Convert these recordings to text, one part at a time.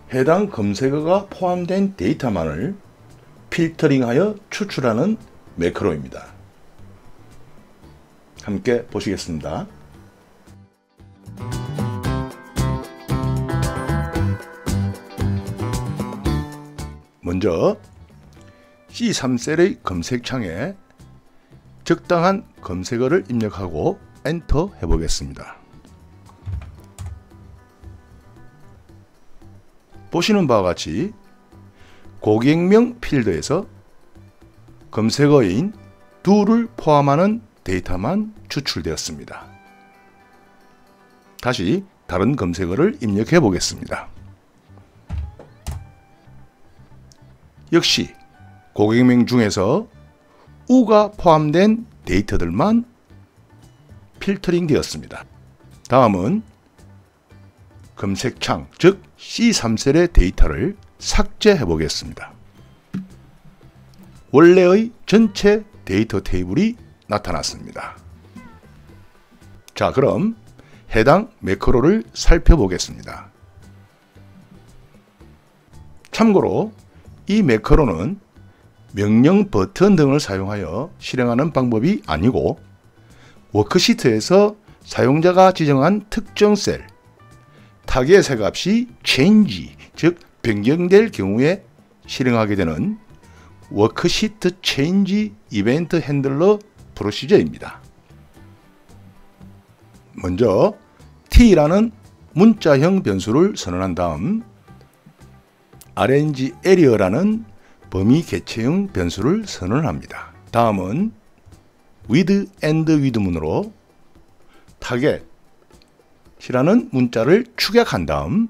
해당 검색어가 포함된 데이터만을 필터링하여 추출하는 매크로입니다. 함께 보시겠습니다. 먼저 C3셀의 검색창에 적당한 검색어를 입력하고 엔터 해보겠습니다. 보시는 바와 같이 고객명 필드에서 검색어인 do를 포함하는 데이터만 추출되었습니다. 다시 다른 검색어를 입력해 보겠습니다. 역시 고객명 중에서 u가 포함된 데이터들만 필터링 되었습니다. 다음은 검색창, 즉 C3셀의 데이터를 삭제해 보겠습니다. 원래의 전체 데이터 테이블이 나타났습니다. 자, 그럼 해당 매크로를 살펴보겠습니다. 참고로 이 매크로는 명령 버튼 등을 사용하여 실행하는 방법이 아니고 워크시트에서 사용자가 지정한 특정 셀, 타겟의 값이 change, 즉 변경될 경우에 실행하게 되는 워크시트 체인지 이벤트 핸들러 프로시저입니다. 먼저 t라는 문자형 변수를 선언한 다음 arrange area라는 범위 개체형 변수를 선언합니다. 다음은 with and with문으로 target이라는 문자를 축약한 다음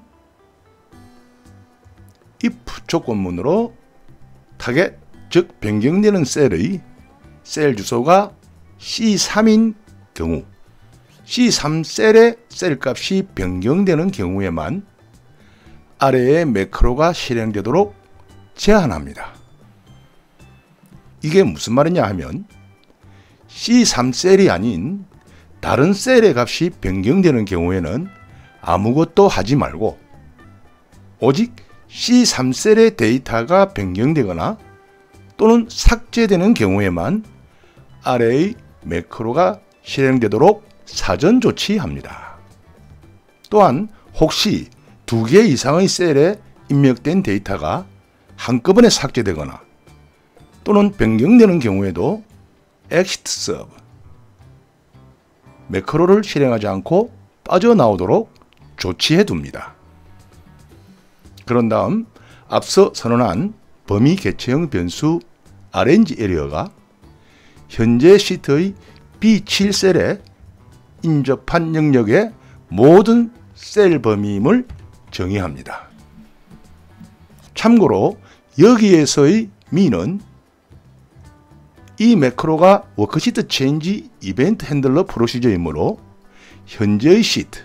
if 조건문으로 타겟, 즉 변경되는 셀의 셀 주소가 C3인 경우 C3셀의 셀값이 변경되는 경우에만 아래의 매크로가 실행되도록 제한합니다. 이게 무슨 말이냐 하면 C3셀이 아닌 다른 셀의 값이 변경되는 경우에는 아무것도 하지 말고 오직 C3셀의 데이터가 변경되거나 또는 삭제되는 경우에만 아래의 매크로가 실행되도록 사전 조치합니다. 또한 혹시 2개 이상의 셀에 입력된 데이터가 한꺼번에 삭제되거나 또는 변경되는 경우에도 exit sub 매크로를 실행하지 않고 빠져나오도록 조치해 둡니다. 그런 다음 앞서 선언한 범위 개체형 변수 arrange area가 현재 시트의 B7셀에 인접한 영역의 모든 셀 범위임을 정의합니다. 참고로 여기에서의 me는 이 매크로가 워크시트 체인지 이벤트 핸들러 프로시저이므로 현재의 시트,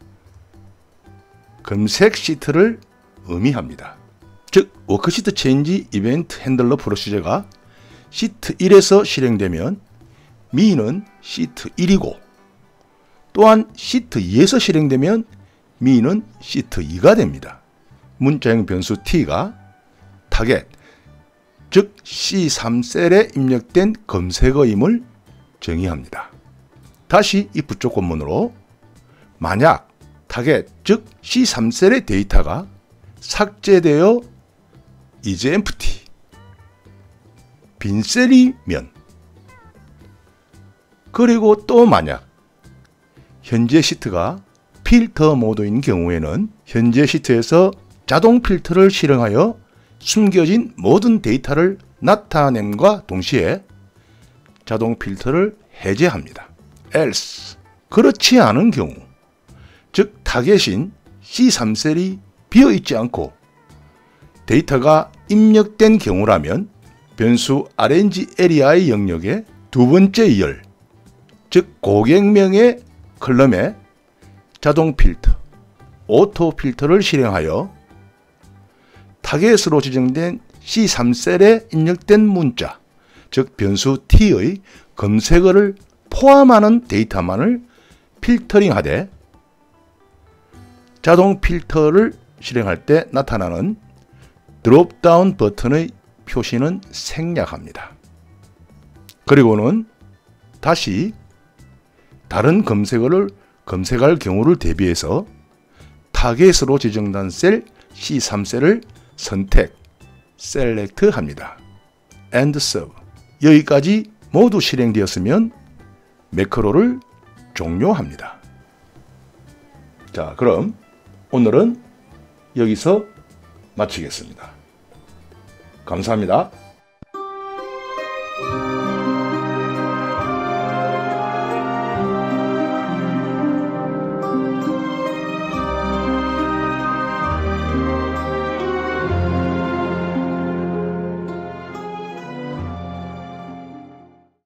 검색 시트를 의미합니다. 즉 워크시트 체인지 이벤트 핸들러 프로시저가 시트 1에서 실행되면 me는 시트 1이고 또한 시트 2에서 실행되면 me는 시트 2가 됩니다. 문자형 변수 t가 타겟, 즉 C3셀에 입력된 검색어임을 정의합니다. 다시 if 조건문으로 만약 타겟, 즉 C3셀의 데이터가 삭제되어 이제 empty, 빈 셀이면 그리고 또 만약 현재 시트가 필터 모드인 경우에는 현재 시트에서 자동 필터를 실행하여 숨겨진 모든 데이터를 나타냄과 동시에 자동 필터를 해제합니다. else, 그렇지 않은 경우, 즉 타겟인 C3셀이 비어있지 않고 데이터가 입력된 경우라면 변수 arrange area의 영역의 두 번째 열, 즉 고객명의 컬럼에 자동 필터, 오토 필터를 실행하여 타겟으로 지정된 C3셀에 입력된 문자, 즉 변수 t의 검색어를 포함하는 데이터만을 필터링하되 자동 필터를 실행할 때 나타나는 드롭다운 버튼의 표시는 생략합니다. 그리고는 다시 다른 검색어를 검색할 경우를 대비해서 타겟으로 지정된 셀 C3셀을 선택, 셀렉트 합니다. End serve. 여기까지 모두 실행되었으면 매크로를 종료합니다. 자, 그럼 오늘은 여기서 마치겠습니다. 감사합니다.